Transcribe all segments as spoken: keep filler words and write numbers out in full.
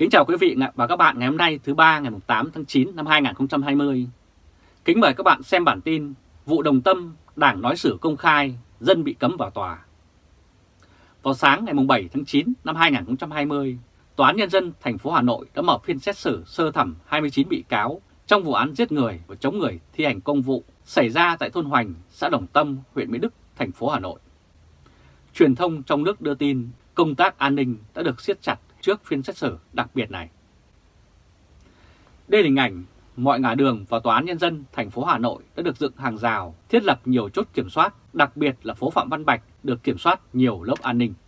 Kính chào quý vị và các bạn ngày hôm nay thứ ba ngày tám tháng chín năm hai nghìn không trăm hai mươi. Kính mời các bạn xem bản tin vụ Đồng Tâm, Đảng nói xử công khai, dân bị cấm vào tòa. Vào sáng ngày bảy tháng chín năm hai nghìn không trăm hai mươi, Tòa án Nhân dân thành phố Hà Nội đã mở phiên xét xử sơ thẩm hai mươi chín bị cáo trong vụ án giết người và chống người thi hành công vụ xảy ra tại thôn Hoành, xã Đồng Tâm, huyện Mỹ Đức, thành phố Hà Nội. Truyền thông trong nước đưa tin công tác an ninh đã được siết chặt trước phiên xét xử đặc biệt này. Đây là hình ảnh mọi ngã đường vào Tòa án Nhân dân thành phố Hà Nội đã được dựng hàng rào, thiết lập nhiều chốt kiểm soát, đặc biệt là phố Phạm Văn Bạch được kiểm soát nhiều lớp an ninh.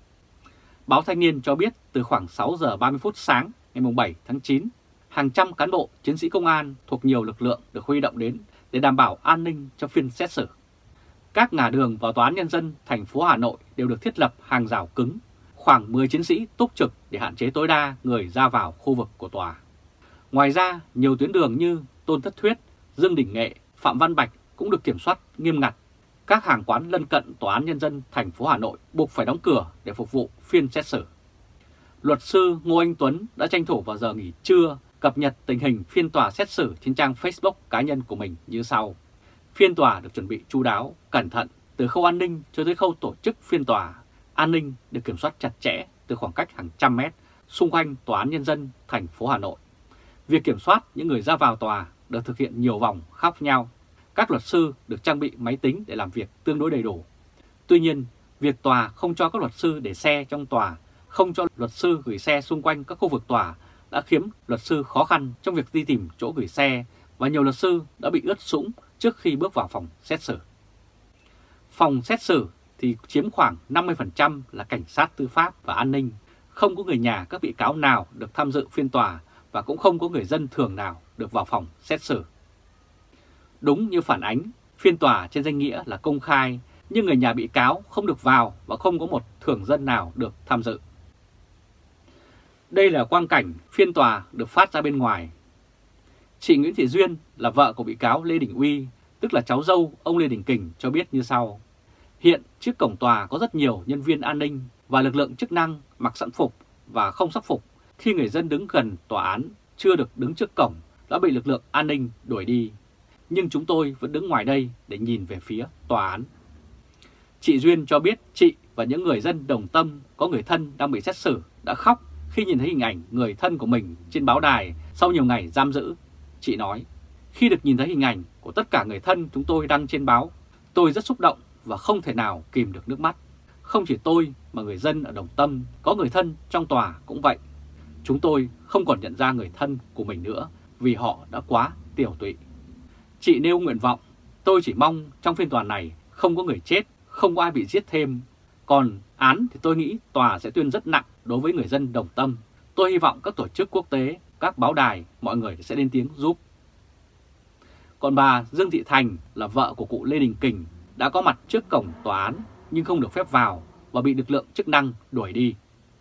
Báo Thanh niên cho biết từ khoảng sáu giờ ba mươi phút sáng ngày bảy tháng chín, hàng trăm cán bộ, chiến sĩ công an thuộc nhiều lực lượng được huy động đến để đảm bảo an ninh cho phiên xét xử. Các ngã đường vào Tòa án Nhân dân thành phố Hà Nội đều được thiết lập hàng rào cứng, khoảng mười chiến sĩ túc trực để hạn chế tối đa người ra vào khu vực của tòa. Ngoài ra, nhiều tuyến đường như Tôn Thất Thuyết, Dương Đình Nghệ, Phạm Văn Bạch cũng được kiểm soát nghiêm ngặt. Các hàng quán lân cận Tòa án Nhân dân thành phố Hà Nội buộc phải đóng cửa để phục vụ phiên xét xử. Luật sư Ngô Anh Tuấn đã tranh thủ vào giờ nghỉ trưa cập nhật tình hình phiên tòa xét xử trên trang Facebook cá nhân của mình như sau. Phiên tòa được chuẩn bị chu đáo, cẩn thận từ khâu an ninh cho tới khâu tổ chức phiên tòa. An ninh được kiểm soát chặt chẽ từ khoảng cách hàng trăm mét xung quanh Tòa án Nhân dân thành phố Hà Nội. Việc kiểm soát những người ra vào tòa được thực hiện nhiều vòng khác nhau. Các luật sư được trang bị máy tính để làm việc tương đối đầy đủ. Tuy nhiên, việc tòa không cho các luật sư để xe trong tòa, không cho luật sư gửi xe xung quanh các khu vực tòa đã khiến luật sư khó khăn trong việc đi tìm chỗ gửi xe và nhiều luật sư đã bị ướt sũng trước khi bước vào phòng xét xử. Phòng xét xử thì chiếm khoảng năm mươi phần trăm là cảnh sát tư pháp và an ninh, không có người nhà các bị cáo nào được tham dự phiên tòa và cũng không có người dân thường nào được vào phòng xét xử. Đúng như phản ánh, phiên tòa trên danh nghĩa là công khai, nhưng người nhà bị cáo không được vào và không có một thường dân nào được tham dự. Đây là quang cảnh phiên tòa được phát ra bên ngoài. Chị Nguyễn Thị Duyên là vợ của bị cáo Lê Đình Uy, tức là cháu dâu ông Lê Đình Kình cho biết như sau. Hiện trước cổng tòa có rất nhiều nhân viên an ninh và lực lượng chức năng mặc sẵn phục và không sắc phục. Khi người dân đứng gần tòa án chưa được đứng trước cổng đã bị lực lượng an ninh đuổi đi. Nhưng chúng tôi vẫn đứng ngoài đây để nhìn về phía tòa án. Chị Duyên cho biết chị và những người dân Đồng Tâm có người thân đang bị xét xử đã khóc khi nhìn thấy hình ảnh người thân của mình trên báo đài sau nhiều ngày giam giữ. Chị nói, khi được nhìn thấy hình ảnh của tất cả người thân chúng tôi đăng trên báo, tôi rất xúc động và không thể nào kìm được nước mắt. Không chỉ tôi mà người dân ở Đồng Tâm có người thân trong tòa cũng vậy. Chúng tôi không còn nhận ra người thân của mình nữa vì họ đã quá tiều tụy. Chị nêu nguyện vọng, tôi chỉ mong trong phiên tòa này không có người chết, không có ai bị giết thêm. Còn án thì tôi nghĩ tòa sẽ tuyên rất nặng đối với người dân Đồng Tâm. Tôi hy vọng các tổ chức quốc tế, các báo đài, mọi người sẽ lên tiếng giúp. Còn bà Dương Thị Thành là vợ của cụ Lê Đình Kình đã có mặt trước cổng tòa án nhưng không được phép vào và bị lực lượng chức năng đuổi đi.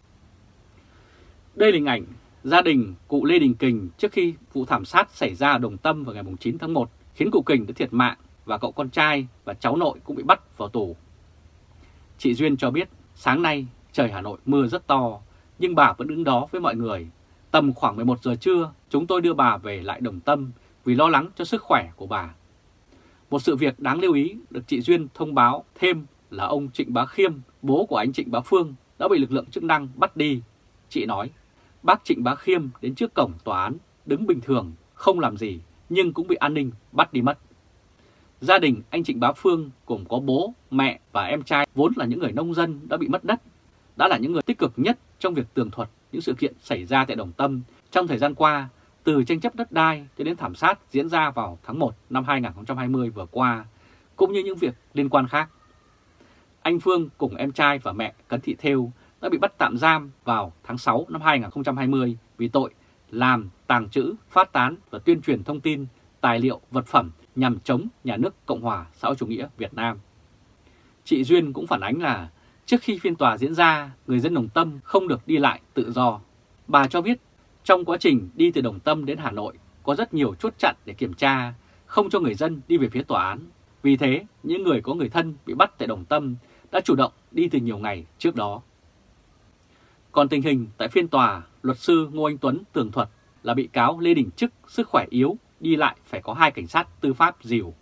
Đây là hình ảnh gia đình cụ Lê Đình Kình trước khi vụ thảm sát xảy ra ở Đồng Tâm vào ngày chín tháng một khiến cụ Kình đã thiệt mạng và cậu con trai và cháu nội cũng bị bắt vào tù. Chị Duyên cho biết sáng nay trời Hà Nội mưa rất to nhưng bà vẫn đứng đó với mọi người. Tầm khoảng mười một giờ trưa chúng tôi đưa bà về lại Đồng Tâm vì lo lắng cho sức khỏe của bà. Một sự việc đáng lưu ý được chị Duyên thông báo thêm là ông Trịnh Bá Khiêm, bố của anh Trịnh Bá Phương, đã bị lực lượng chức năng bắt đi. Chị nói, bác Trịnh Bá Khiêm đến trước cổng tòa án, đứng bình thường, không làm gì, nhưng cũng bị an ninh bắt đi mất. Gia đình anh Trịnh Bá Phương gồm có bố, mẹ và em trai vốn là những người nông dân đã bị mất đất, đã là những người tích cực nhất trong việc tường thuật những sự kiện xảy ra tại Đồng Tâm trong thời gian qua, từ tranh chấp đất đai cho đến thảm sát diễn ra vào tháng một năm hai nghìn không trăm hai mươi vừa qua, cũng như những việc liên quan khác. Anh Phương cùng em trai và mẹ Cấn Thị Thêu đã bị bắt tạm giam vào tháng sáu năm hai nghìn không trăm hai mươi vì tội làm, tàng trữ, phát tán và tuyên truyền thông tin, tài liệu, vật phẩm nhằm chống nhà nước Cộng hòa xã hội chủ nghĩa Việt Nam. Chị Duyên cũng phản ánh là trước khi phiên tòa diễn ra, người dân Đồng Tâm không được đi lại tự do. Bà cho biết trong quá trình đi từ Đồng Tâm đến Hà Nội có rất nhiều chốt chặn để kiểm tra, không cho người dân đi về phía tòa án. Vì thế, những người có người thân bị bắt tại Đồng Tâm đã chủ động đi từ nhiều ngày trước đó. Còn tình hình tại phiên tòa, luật sư Ngô Anh Tuấn tường thuật là bị cáo Lê Đình Trức sức khỏe yếu, đi lại phải có hai cảnh sát tư pháp dìu.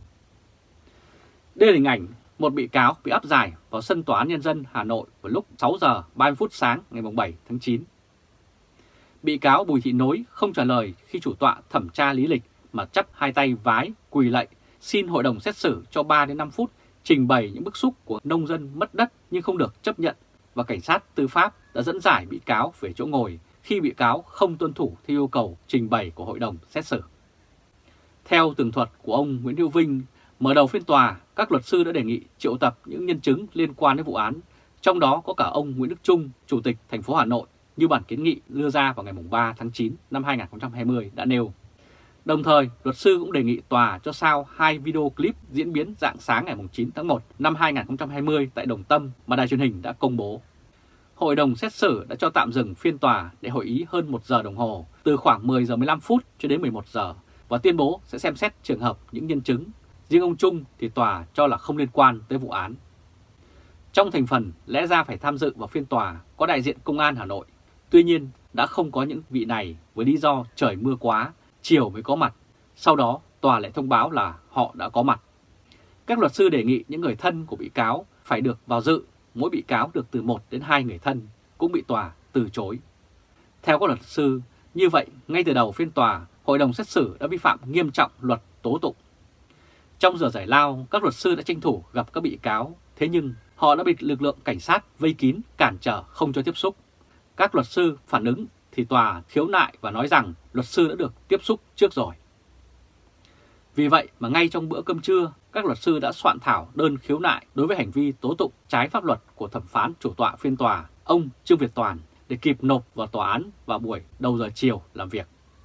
Đây là hình ảnh một bị cáo bị áp giải vào sân Tòa án Nhân dân Hà Nội vào lúc sáu giờ ba mươi phút sáng ngày bảy tháng chín. Bị cáo Bùi Thị Nối không trả lời khi chủ tọa thẩm tra lý lịch mà chắp hai tay vái, quỳ lạy, xin hội đồng xét xử cho ba đến năm phút trình bày những bức xúc của nông dân mất đất nhưng không được chấp nhận, và cảnh sát tư pháp đã dẫn giải bị cáo về chỗ ngồi khi bị cáo không tuân thủ theo yêu cầu trình bày của hội đồng xét xử. Theo tường thuật của ông Nguyễn Hữu Vinh, mở đầu phiên tòa, các luật sư đã đề nghị triệu tập những nhân chứng liên quan đến vụ án, trong đó có cả ông Nguyễn Đức Trung, Chủ tịch thành phố Hà Nội, như bản kiến nghị đưa ra vào ngày ba tháng chín năm hai nghìn không trăm hai mươi đã nêu. Đồng thời, luật sư cũng đề nghị tòa cho sao hai video clip diễn biến rạng sáng ngày chín tháng một năm hai nghìn không trăm hai mươi tại Đồng Tâm mà đài truyền hình đã công bố. Hội đồng xét xử đã cho tạm dừng phiên tòa để hội ý hơn một giờ đồng hồ, từ khoảng mười giờ mười lăm phút cho đến mười một giờ, và tuyên bố sẽ xem xét trường hợp những nhân chứng. Riêng ông Trung thì tòa cho là không liên quan tới vụ án. Trong thành phần lẽ ra phải tham dự vào phiên tòa có đại diện Công an Hà Nội. Tuy nhiên đã không có những vị này với lý do trời mưa quá, chiều mới có mặt. Sau đó tòa lại thông báo là họ đã có mặt. Các luật sư đề nghị những người thân của bị cáo phải được vào dự, mỗi bị cáo được từ một đến hai người thân, cũng bị tòa từ chối. Theo các luật sư, như vậy ngay từ đầu phiên tòa, hội đồng xét xử đã vi phạm nghiêm trọng luật tố tụng. Trong giờ giải lao, các luật sư đã tranh thủ gặp các bị cáo, thế nhưng họ đã bị lực lượng cảnh sát vây kín, cản trở không cho tiếp xúc. Các luật sư phản ứng thì tòa khiếu nại và nói rằng luật sư đã được tiếp xúc trước rồi. Vì vậy mà ngay trong bữa cơm trưa, các luật sư đã soạn thảo đơn khiếu nại đối với hành vi tố tụng trái pháp luật của thẩm phán chủ tọa phiên tòa, ông Trương Việt Toàn, để kịp nộp vào tòa án vào buổi đầu giờ chiều làm việc.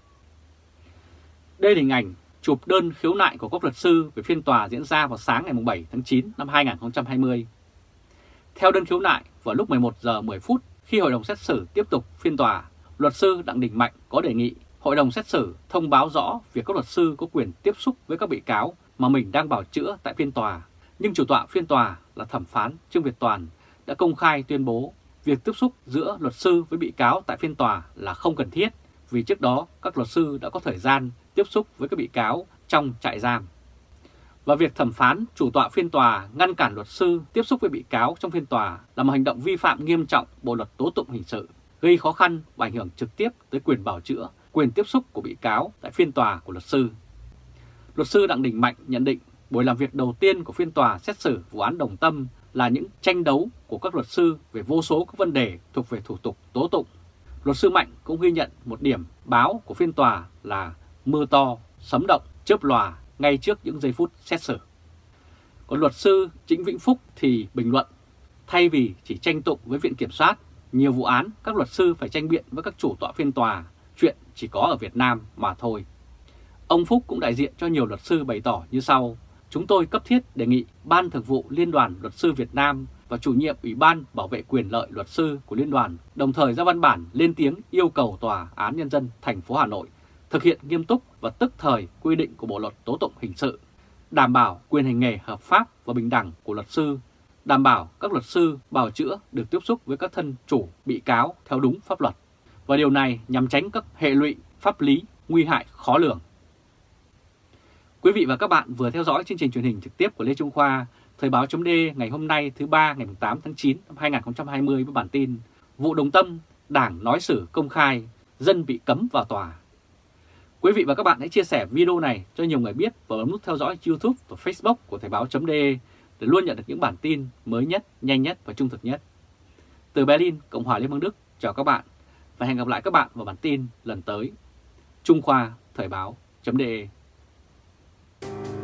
Đây là hình ảnh chụp đơn khiếu nại của các luật sư về phiên tòa diễn ra vào sáng ngày bảy tháng chín năm hai nghìn không trăm hai mươi. Theo đơn khiếu nại, vào lúc mười một giờ mười phút, khi hội đồng xét xử tiếp tục phiên tòa, luật sư Đặng Đình Mạnh có đề nghị hội đồng xét xử thông báo rõ việc các luật sư có quyền tiếp xúc với các bị cáo mà mình đang bào chữa tại phiên tòa. Nhưng chủ tọa phiên tòa là thẩm phán Trương Việt Toàn đã công khai tuyên bố việc tiếp xúc giữa luật sư với bị cáo tại phiên tòa là không cần thiết, vì trước đó các luật sư đã có thời gian tiếp xúc với các bị cáo trong trại giam. Và việc thẩm phán chủ tọa phiên tòa ngăn cản luật sư tiếp xúc với bị cáo trong phiên tòa là một hành động vi phạm nghiêm trọng Bộ luật tố tụng hình sự, gây khó khăn và ảnh hưởng trực tiếp tới quyền bào chữa, quyền tiếp xúc của bị cáo tại phiên tòa của luật sư. Luật sư Đặng Đình Mạnh nhận định buổi làm việc đầu tiên của phiên tòa xét xử vụ án Đồng Tâm là những tranh đấu của các luật sư về vô số các vấn đề thuộc về thủ tục tố tụng. Luật sư Mạnh cũng ghi nhận một điểm báo của phiên tòa là mưa to, sấm động, chớp lòa ngay trước những giây phút xét xử. Còn luật sư Trịnh Vĩnh Phúc thì bình luận, thay vì chỉ tranh tụng với viện kiểm soát, nhiều vụ án các luật sư phải tranh biện với các chủ tọa phiên tòa, chuyện chỉ có ở Việt Nam mà thôi. Ông Phúc cũng đại diện cho nhiều luật sư bày tỏ như sau: chúng tôi cấp thiết đề nghị Ban Thường vụ Liên đoàn Luật sư Việt Nam và chủ nhiệm Ủy ban Bảo vệ quyền lợi luật sư của Liên đoàn đồng thời ra văn bản lên tiếng yêu cầu Tòa án Nhân dân thành phố Hà Nội thực hiện nghiêm túc và tức thời quy định của Bộ luật tố tụng hình sự, đảm bảo quyền hành nghề hợp pháp và bình đẳng của luật sư, đảm bảo các luật sư bào chữa được tiếp xúc với các thân chủ bị cáo theo đúng pháp luật. Và điều này nhằm tránh các hệ lụy pháp lý nguy hại khó lường. Quý vị và các bạn vừa theo dõi chương trình truyền hình trực tiếp của Lê Trung Khoa, Thời báo chấm D ngày hôm nay thứ ba ngày tám tháng chín năm hai nghìn không trăm hai mươi với bản tin Vụ Đồng Tâm, Đảng nói xử công khai, dân bị cấm vào tòa. Quý vị và các bạn hãy chia sẻ video này cho nhiều người biết và bấm nút theo dõi YouTube và Facebook của Thời báo chấm D để luôn nhận được những bản tin mới nhất, nhanh nhất và trung thực nhất. Từ Berlin, Cộng hòa Liên bang Đức, chào các bạn và hẹn gặp lại các bạn vào bản tin lần tới. Trung Khoa, Thời báo chấm D.